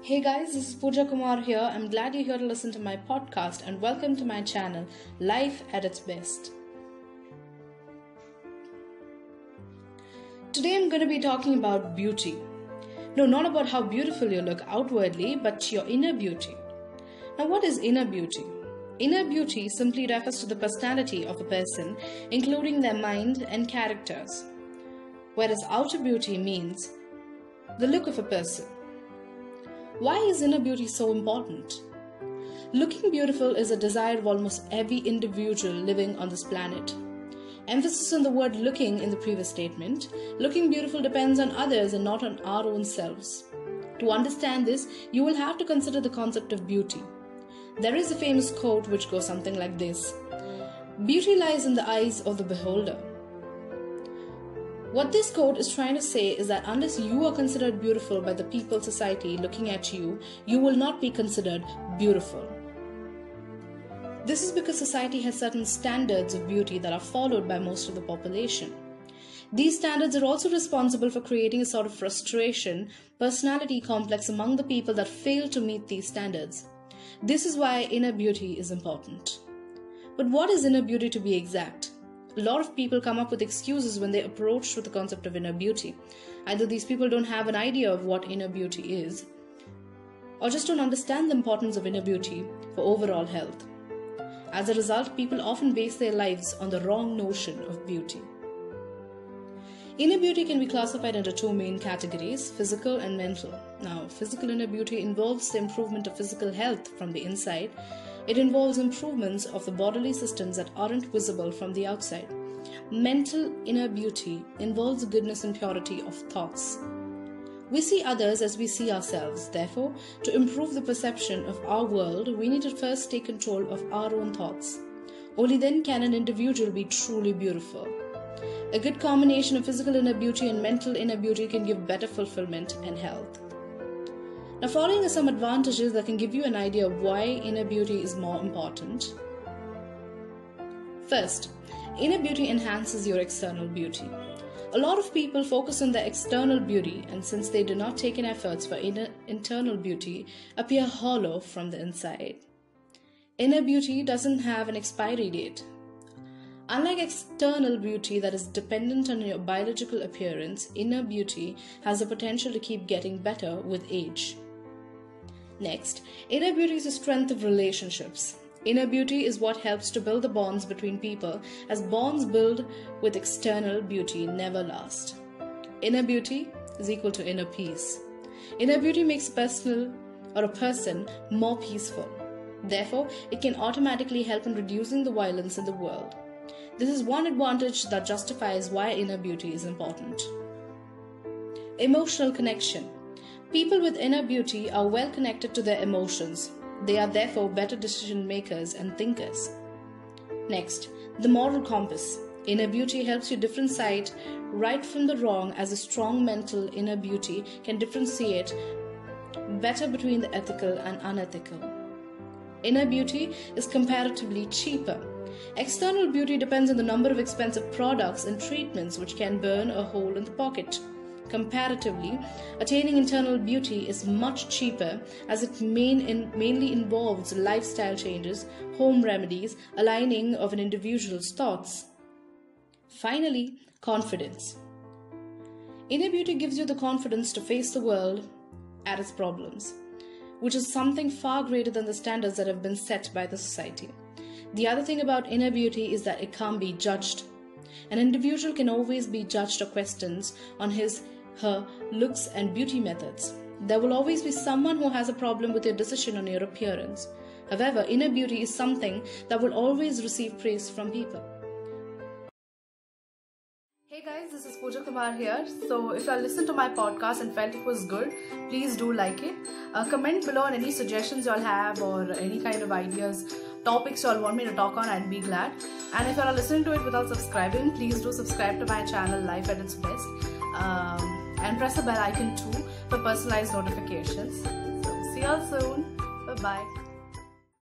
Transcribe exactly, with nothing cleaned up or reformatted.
Hey guys, this is Pooja Kumar here. I'm glad you're here to listen to my podcast and welcome to my channel, Life at its Best. Today I'm going to be talking about beauty. No, not about how beautiful you look outwardly, but your inner beauty. Now, what is inner beauty? Inner beauty simply refers to the personality of a person, including their mind and characters. Whereas outer beauty means the look of a person. Why is inner beauty so important? Looking beautiful is a desire of almost every individual living on this planet. Emphasis on the word looking in the previous statement. Looking beautiful depends on others and not on our own selves. To understand this, you will have to consider the concept of beauty. There is a famous quote which goes something like this: "Beauty lies in the eyes of the beholder." What this quote is trying to say is that unless you are considered beautiful by the people society looking at you, you will not be considered beautiful. This is because society has certain standards of beauty that are followed by most of the population. These standards are also responsible for creating a sort of frustration, personality complex among the people that fail to meet these standards. This is why inner beauty is important. But what is inner beauty to be exact? A lot of people come up with excuses when they approach with the concept of inner beauty. Either these people don't have an idea of what inner beauty is, or just don't understand the importance of inner beauty for overall health. As a result, people often base their lives on the wrong notion of beauty. Inner beauty can be classified into two main categories, physical and mental. Now, physical inner beauty involves the improvement of physical health from the inside. It involves improvements of the bodily systems that aren't visible from the outside. Mental inner beauty involves goodness and purity of thoughts. We see others as we see ourselves. Therefore, to improve the perception of our world, we need to first take control of our own thoughts. Only then can an individual be truly beautiful. A good combination of physical inner beauty and mental inner beauty can give better fulfillment and health. Now, following are some advantages that can give you an idea of why inner beauty is more important. First, inner beauty enhances your external beauty. A lot of people focus on their external beauty, and since they do not take in efforts for inner, internal beauty, appear hollow from the inside. Inner beauty doesn't have an expiry date. Unlike external beauty that is dependent on your biological appearance, inner beauty has the potential to keep getting better with age. Next, inner beauty is the strength of relationships. Inner beauty is what helps to build the bonds between people, as bonds built with external beauty never last. Inner beauty is equal to inner peace. Inner beauty makes a personal or a person more peaceful. Therefore, it can automatically help in reducing the violence in the world. This is one advantage that justifies why inner beauty is important. Emotional connection. People with inner beauty are well connected to their emotions. They are therefore better decision makers and thinkers. Next, the moral compass. Inner beauty helps you differentiate right from the wrong, as a strong mental inner beauty can differentiate better between the ethical and unethical. Inner beauty is comparatively cheaper. External beauty depends on the number of expensive products and treatments which can burn a hole in the pocket. Comparatively, attaining internal beauty is much cheaper, as it main in, mainly involves lifestyle changes, home remedies, aligning of an individual's thoughts. Finally, confidence. Inner beauty gives you the confidence to face the world at its problems, which is something far greater than the standards that have been set by the society. The other thing about inner beauty is that it can't be judged. An individual can always be judged or questioned on his, her looks and beauty methods. There will always be someone who has a problem with your decision on your appearance. However, inner beauty is something that will always receive praise from people. Hey guys, this is Pooja Kumar here. So if you listened to my podcast and felt it was good, please do like it. Uh, comment below on any suggestions you all have or any kind of ideas, topics you all want me to talk on. I'd be glad. And if you are listening to it without subscribing, please do subscribe to my channel, Life at its Best. Um, and press the bell icon too for personalized notifications. So see you all soon. Bye bye.